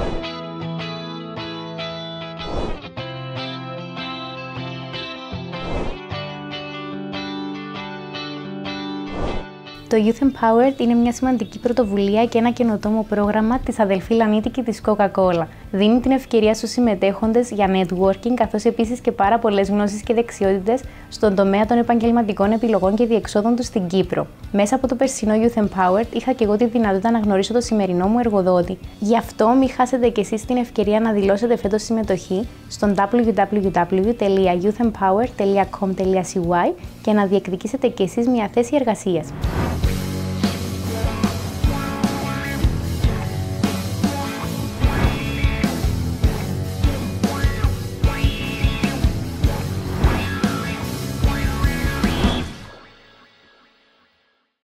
Το Youth Empowered είναι μια σημαντική πρωτοβουλία και ένα καινοτόμο πρόγραμμα της αδελφή λανίτικη της Coca-Cola. Δίνει την ευκαιρία στους συμμετέχοντες για networking, καθώς επίσης και πάρα πολλές γνώσεις και δεξιότητες στον τομέα των επαγγελματικών επιλογών και διεξόδων τους στην Κύπρο. Μέσα από το περσινό Youth Empowered είχα και εγώ τη δυνατότητα να γνωρίσω το σημερινό μου εργοδότη. Γι' αυτό μην χάσετε κι εσείς την ευκαιρία να δηλώσετε φέτος συμμετοχή στον www.youthempower.com.cy και να διεκδικήσετε κι εσείς μια θέση εργασίας.